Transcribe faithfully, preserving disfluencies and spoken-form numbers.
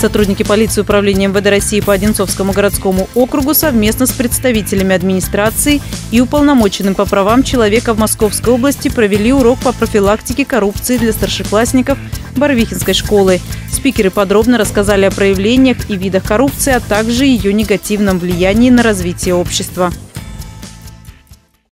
Сотрудники полиции управления эм вэ дэ России по Одинцовскому городскому округу совместно с представителями администрации и уполномоченным по правам человека в Московской области провели урок по профилактике коррупции для старшеклассников Барвихинской школы. Спикеры подробно рассказали о проявлениях и видах коррупции, а также ее негативном влиянии на развитие общества.